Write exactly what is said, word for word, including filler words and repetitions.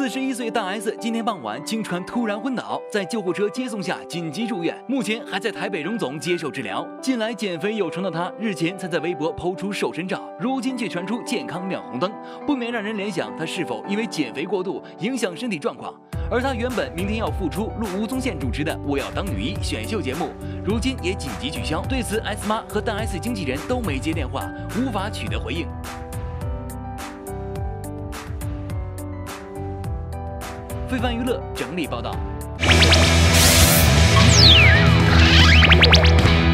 四十一岁大 S 今天傍晚经传突然昏倒，在救护车接送下紧急住院，目前还在台北荣总接受治疗。近来减肥有成的她，日前才在微博抛出瘦身照，如今却传出健康亮红灯，不免让人联想她是否因为减肥过度影响身体状况。而她原本明天要复出录吴宗宪主持的《我要当女一》选秀节目，如今也紧急取消。对此 ，S 妈和大 S 经纪人都没接电话，无法取得回应。非凡娱乐整理报道。